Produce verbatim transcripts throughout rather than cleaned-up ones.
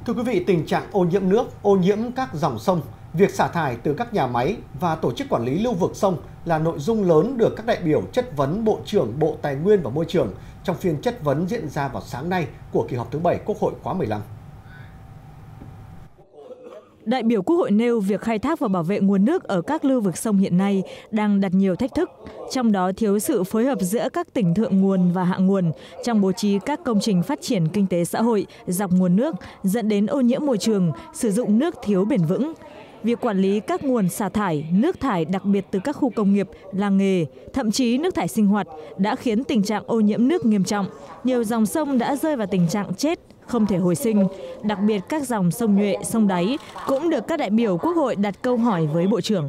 Thưa quý vị, tình trạng ô nhiễm nước, ô nhiễm các dòng sông, việc xả thải từ các nhà máy và tổ chức quản lý lưu vực sông là nội dung lớn được các đại biểu chất vấn Bộ trưởng Bộ Tài nguyên và Môi trường trong phiên chất vấn diễn ra vào sáng nay của kỳ họp thứ bảy Quốc hội khóa mười lăm. Đại biểu Quốc hội nêu việc khai thác và bảo vệ nguồn nước ở các lưu vực sông hiện nay đang đặt nhiều thách thức, trong đó thiếu sự phối hợp giữa các tỉnh thượng nguồn và hạ nguồn trong bố trí các công trình phát triển kinh tế xã hội dọc nguồn nước, dẫn đến ô nhiễm môi trường, sử dụng nước thiếu bền vững. Việc quản lý các nguồn xả thải, nước thải đặc biệt từ các khu công nghiệp, làng nghề, thậm chí nước thải sinh hoạt đã khiến tình trạng ô nhiễm nước nghiêm trọng. Nhiều dòng sông đã rơi vào tình trạng chết, không thể hồi sinh. Đặc biệt các dòng sông Nhuệ, sông Đáy cũng được các đại biểu Quốc hội đặt câu hỏi với Bộ trưởng.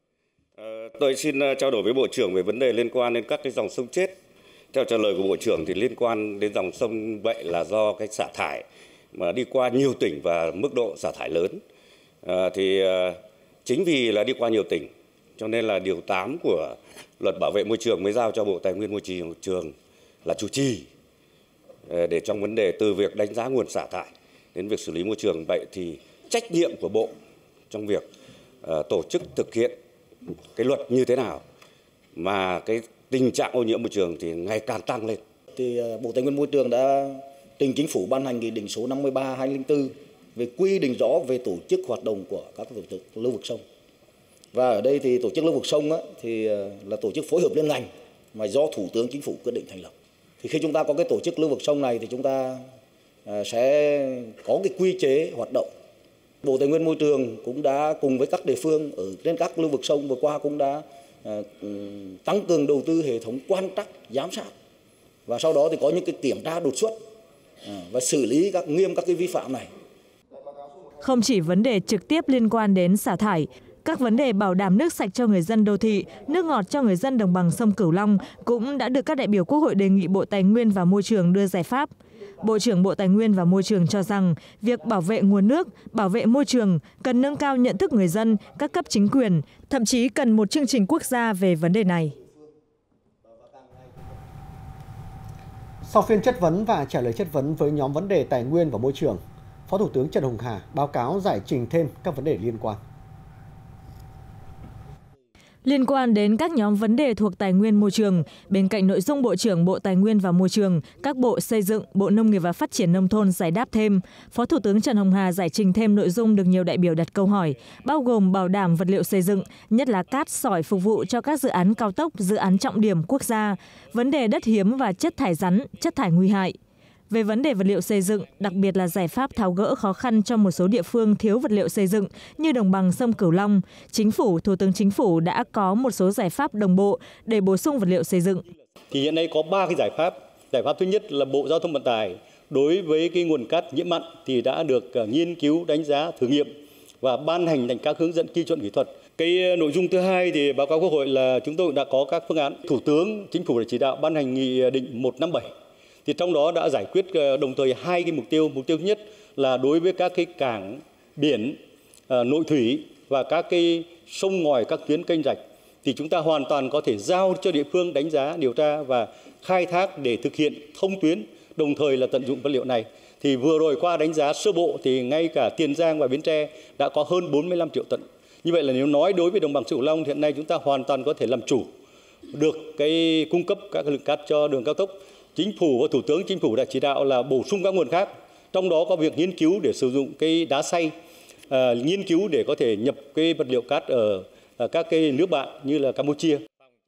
Tôi xin trao đổi với Bộ trưởng về vấn đề liên quan đến các cái dòng sông chết. Theo trả lời của Bộ trưởng thì liên quan đến dòng sông vậy là do cái xả thải mà đi qua nhiều tỉnh và mức độ xả thải lớn. À, thì à, chính vì là đi qua nhiều tỉnh cho nên là điều tám của luật bảo vệ môi trường mới giao cho Bộ Tài nguyên Môi trường là chủ trì để trong vấn đề từ việc đánh giá nguồn xả thải đến việc xử lý môi trường. Vậy thì trách nhiệm của Bộ trong việc uh, tổ chức thực hiện cái luật như thế nào mà cái tình trạng ô nhiễm môi trường thì ngày càng tăng lên. Thì uh, Bộ Tài nguyên Môi trường đã trình Chính phủ ban hành nghị định số năm mươi ba trên hai nghìn không trăm lẻ bốn về quy định rõ về tổ chức hoạt động của các tổ chức lưu vực sông. Và ở đây thì tổ chức lưu vực sông á, thì uh, là tổ chức phối hợp liên ngành mà do Thủ tướng Chính phủ quyết định thành lập. Thì khi chúng ta có cái tổ chức lưu vực sông này thì chúng ta sẽ có cái quy chế hoạt động. Bộ Tài nguyên Môi trường cũng đã cùng với các địa phương ở trên các lưu vực sông vừa qua cũng đã tăng cường đầu tư hệ thống quan trắc, giám sát. Và sau đó thì có những cái kiểm tra đột xuất và xử lý các nghiêm các cái vi phạm này. Không chỉ vấn đề trực tiếp liên quan đến xả thải, các vấn đề bảo đảm nước sạch cho người dân đô thị, nước ngọt cho người dân đồng bằng sông Cửu Long cũng đã được các đại biểu Quốc hội đề nghị Bộ Tài nguyên và Môi trường đưa giải pháp. Bộ trưởng Bộ Tài nguyên và Môi trường cho rằng việc bảo vệ nguồn nước, bảo vệ môi trường cần nâng cao nhận thức người dân, các cấp chính quyền, thậm chí cần một chương trình quốc gia về vấn đề này. Sau phiên chất vấn và trả lời chất vấn với nhóm vấn đề tài nguyên và môi trường, Phó Thủ tướng Trần Hồng Hà báo cáo giải trình thêm các vấn đề liên quan. Liên quan đến các nhóm vấn đề thuộc tài nguyên môi trường, bên cạnh nội dung Bộ trưởng Bộ Tài nguyên và Môi trường, các Bộ Xây dựng, Bộ Nông nghiệp và Phát triển Nông thôn giải đáp thêm, Phó Thủ tướng Trần Hồng Hà giải trình thêm nội dung được nhiều đại biểu đặt câu hỏi, bao gồm bảo đảm vật liệu xây dựng, nhất là cát, sỏi phục vụ cho các dự án cao tốc, dự án trọng điểm quốc gia, vấn đề đất hiếm và chất thải rắn, chất thải nguy hại. Về vấn đề vật liệu xây dựng, đặc biệt là giải pháp tháo gỡ khó khăn cho một số địa phương thiếu vật liệu xây dựng như đồng bằng sông Cửu Long, Chính phủ, Thủ tướng Chính phủ đã có một số giải pháp đồng bộ để bổ sung vật liệu xây dựng. Thì hiện nay có ba cái giải pháp. Giải pháp thứ nhất là Bộ Giao thông Vận tải đối với cái nguồn cát nhiễm mặn thì đã được nghiên cứu, đánh giá, thử nghiệm và ban hành thành các hướng dẫn quy chuẩn kỹ thuật. Cái nội dung thứ hai thì báo cáo Quốc hội là chúng tôi đã có các phương án. Thủ tướng Chính phủ đã chỉ đạo ban hành nghị định một trăm năm mươi bảy. Thì trong đó đã giải quyết đồng thời hai cái mục tiêu. Mục tiêu thứ nhất là đối với các cái cảng biển, à, nội thủy và các cái sông ngòi, các tuyến kênh rạch thì chúng ta hoàn toàn có thể giao cho địa phương đánh giá, điều tra và khai thác để thực hiện thông tuyến, đồng thời là tận dụng vật liệu này. Thì vừa rồi qua đánh giá sơ bộ thì ngay cả Tiền Giang và Bến Tre đã có hơn bốn mươi lăm triệu tấn. Như vậy là nếu nói đối với đồng bằng sông Cửu Long thì hiện nay chúng ta hoàn toàn có thể làm chủ được cái cung cấp các lượng cát cho đường cao tốc. Chính phủ và Thủ tướng Chính phủ đã chỉ đạo là bổ sung các nguồn khác, trong đó có việc nghiên cứu để sử dụng cái đá xay, à, nghiên cứu để có thể nhập cái vật liệu cát ở, ở các cái nước bạn như là Campuchia.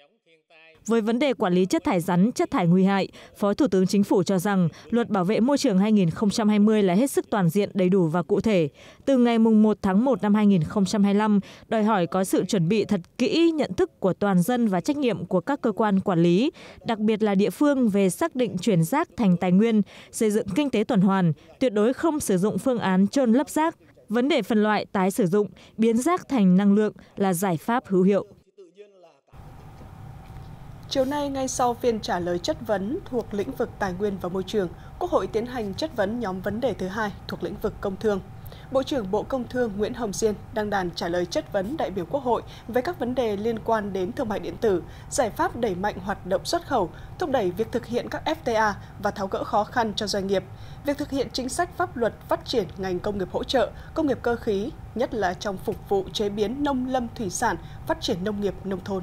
Với vấn đề quản lý chất thải rắn, chất thải nguy hại, Phó Thủ tướng Chính phủ cho rằng Luật Bảo vệ môi trường hai nghìn không trăm hai mươi là hết sức toàn diện, đầy đủ và cụ thể. Từ ngày mùng một tháng một năm hai nghìn không trăm hai mươi lăm, đòi hỏi có sự chuẩn bị thật kỹ nhận thức của toàn dân và trách nhiệm của các cơ quan quản lý, đặc biệt là địa phương về xác định chuyển rác thành tài nguyên, xây dựng kinh tế tuần hoàn, tuyệt đối không sử dụng phương án chôn lấp rác. Vấn đề phân loại, tái sử dụng, biến rác thành năng lượng là giải pháp hữu hiệu. Chiều nay, ngay sau phiên trả lời chất vấn thuộc lĩnh vực tài nguyên và môi trường, Quốc hội tiến hành chất vấn nhóm vấn đề thứ hai thuộc lĩnh vực công thương. Bộ trưởng Bộ Công Thương Nguyễn Hồng Diên đăng đàn trả lời chất vấn đại biểu Quốc hội về các vấn đề liên quan đến thương mại điện tử, giải pháp đẩy mạnh hoạt động xuất khẩu, thúc đẩy việc thực hiện các ép tê a và tháo gỡ khó khăn cho doanh nghiệp, việc thực hiện chính sách pháp luật phát triển ngành công nghiệp hỗ trợ, công nghiệp cơ khí, nhất là trong phục vụ chế biến nông lâm thủy sản, phát triển nông nghiệp nông thôn.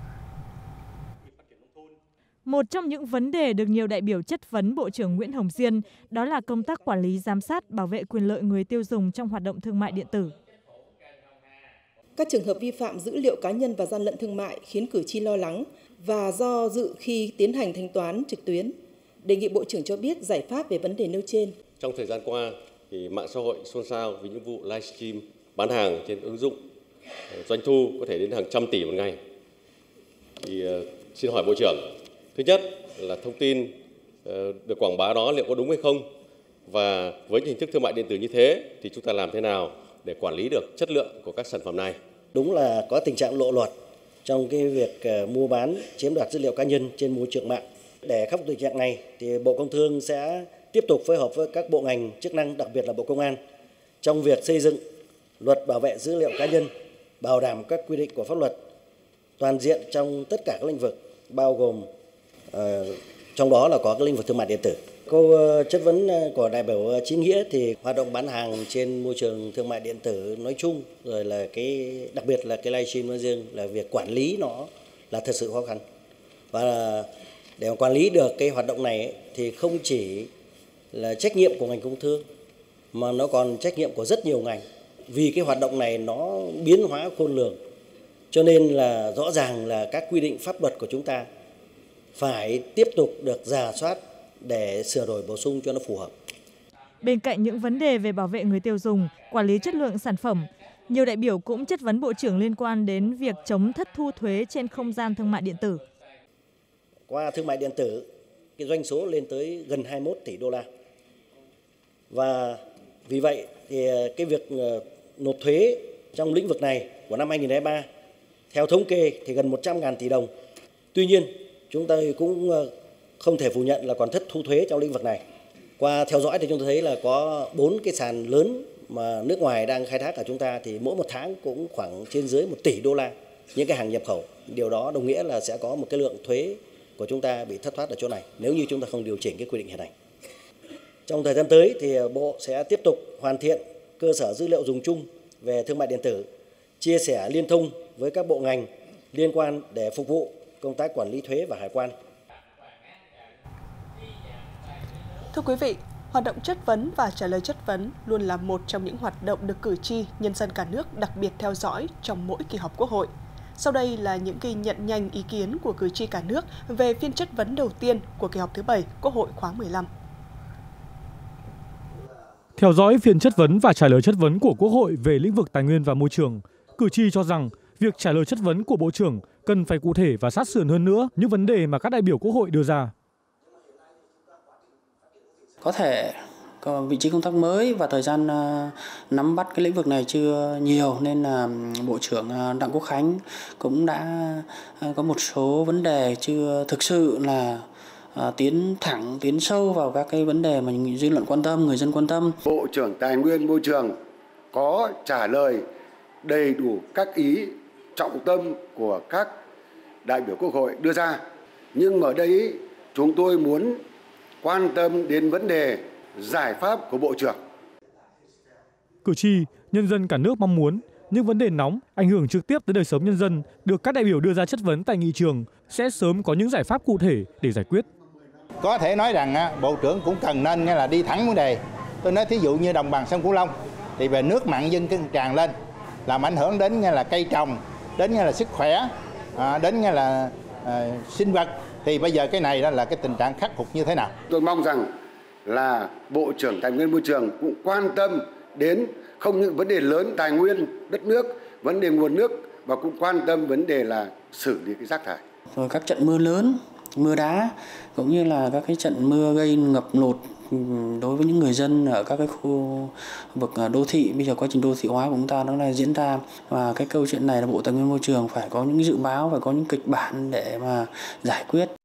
Một trong những vấn đề được nhiều đại biểu chất vấn Bộ trưởng Nguyễn Hồng Diên đó là công tác quản lý giám sát bảo vệ quyền lợi người tiêu dùng trong hoạt động thương mại điện tử. Các trường hợp vi phạm dữ liệu cá nhân và gian lận thương mại khiến cử tri lo lắng và do dự khi tiến hành thanh toán trực tuyến. Đề nghị Bộ trưởng cho biết giải pháp về vấn đề nêu trên. Trong thời gian qua, thì mạng xã hội xôn xao vì những vụ livestream bán hàng trên ứng dụng, doanh thu có thể đến hàng trăm tỷ một ngày. Thì uh, xin hỏi Bộ trưởng, thứ nhất là thông tin uh, được quảng bá đó liệu có đúng hay không? Và với hình thức thương mại điện tử như thế thì chúng ta làm thế nào để quản lý được chất lượng của các sản phẩm này? Đúng là có tình trạng lộ lọt trong cái việc uh, mua bán, chiếm đoạt dữ liệu cá nhân trên môi trường mạng. Để khắc phục tình trạng này thì Bộ Công Thương sẽ tiếp tục phối hợp với các bộ ngành chức năng, đặc biệt là Bộ Công an, trong việc xây dựng luật bảo vệ dữ liệu cá nhân, bảo đảm các quy định của pháp luật toàn diện trong tất cả các lĩnh vực, bao gồm uh, trong đó là có cái lĩnh vực thương mại điện tử. Câu uh, chất vấn của đại biểu Chí Nghĩa thì hoạt động bán hàng trên môi trường thương mại điện tử nói chung, rồi là cái đặc biệt là cái livestream nói riêng, là việc quản lý nó là thật sự khó khăn. Và để quản lý được cái hoạt động này ấy, thì không chỉ là trách nhiệm của ngành công thương mà nó còn trách nhiệm của rất nhiều ngành, vì cái hoạt động này nó biến hóa khôn lường, cho nên là rõ ràng là các quy định pháp luật của chúng ta phải tiếp tục được rà soát để sửa đổi bổ sung cho nó phù hợp. Bên cạnh những vấn đề về bảo vệ người tiêu dùng, quản lý chất lượng sản phẩm, nhiều đại biểu cũng chất vấn Bộ trưởng liên quan đến việc chống thất thu thuế trên không gian thương mại điện tử. Qua thương mại điện tử, cái doanh số lên tới gần hai mươi mốt tỷ đô la. Và vì vậy thì cái việc nộp thuế trong lĩnh vực này của năm hai nghìn không trăm hai mươi ba theo thống kê thì gần một trăm nghìn tỷ đồng. Tuy nhiên, chúng ta cũng không thể phủ nhận là còn thất thu thuế trong lĩnh vực này. Qua theo dõi thì chúng ta thấy là có bốn cái sàn lớn mà nước ngoài đang khai thác ở chúng ta thì mỗi một tháng cũng khoảng trên dưới một tỷ đô la những cái hàng nhập khẩu. Điều đó đồng nghĩa là sẽ có một cái lượng thuế của chúng ta bị thất thoát ở chỗ này nếu như chúng ta không điều chỉnh cái quy định hiện hành. Trong thời gian tới thì Bộ sẽ tiếp tục hoàn thiện cơ sở dữ liệu dùng chung về thương mại điện tử, chia sẻ liên thông với các bộ ngành liên quan để phục vụ công tác quản lý thuế và hải quan. Thưa quý vị, hoạt động chất vấn và trả lời chất vấn luôn là một trong những hoạt động được cử tri, nhân dân cả nước đặc biệt theo dõi trong mỗi kỳ họp Quốc hội. Sau đây là những ghi nhận nhanh ý kiến của cử tri cả nước về phiên chất vấn đầu tiên của kỳ họp thứ bảy Quốc hội khóa mười lăm. Theo dõi phiên chất vấn và trả lời chất vấn của Quốc hội về lĩnh vực tài nguyên và môi trường, cử tri cho rằng việc trả lời chất vấn của Bộ trưởng cần phải cụ thể và sát sườn hơn nữa những vấn đề mà các đại biểu Quốc hội đưa ra. Có thể có vị trí công tác mới và thời gian nắm bắt cái lĩnh vực này chưa nhiều nên là Bộ trưởng Đặng Quốc Khánh cũng đã có một số vấn đề chưa thực sự là tiến thẳng, tiến sâu vào các cái vấn đề mà dư luận quan tâm, người dân quan tâm. Bộ trưởng Tài nguyên Môi trường có trả lời đầy đủ các ý trọng tâm của các đại biểu Quốc hội đưa ra. Nhưng ở đây chúng tôi muốn quan tâm đến vấn đề giải pháp của Bộ trưởng. Cử tri, nhân dân cả nước mong muốn những vấn đề nóng ảnh hưởng trực tiếp tới đời sống nhân dân được các đại biểu đưa ra chất vấn tại nghị trường sẽ sớm có những giải pháp cụ thể để giải quyết. Có thể nói rằng Bộ trưởng cũng cần nên là đi thẳng vấn đề. Tôi nói thí dụ như đồng bằng sông Cửu Long thì về nước mặn dâng tràn lên làm ảnh hưởng đến nghe là cây trồng, đến nghe là sức khỏe, đến nghe là à, sinh vật. Thì bây giờ cái này đó là cái tình trạng khắc phục như thế nào? Tôi mong rằng là Bộ trưởng Tài nguyên Môi trường cũng quan tâm đến không những vấn đề lớn tài nguyên đất nước, vấn đề nguồn nước, và cũng quan tâm vấn đề là xử lý cái rác thải. Rồi các trận mưa lớn, mưa đá cũng như là các cái trận mưa gây ngập lụt đối với những người dân ở các cái khu vực đô thị. Bây giờ quá trình đô thị hóa của chúng ta nó đang diễn ra, và cái câu chuyện này là Bộ Tài nguyên Môi trường phải có những dự báo, phải có những kịch bản để mà giải quyết.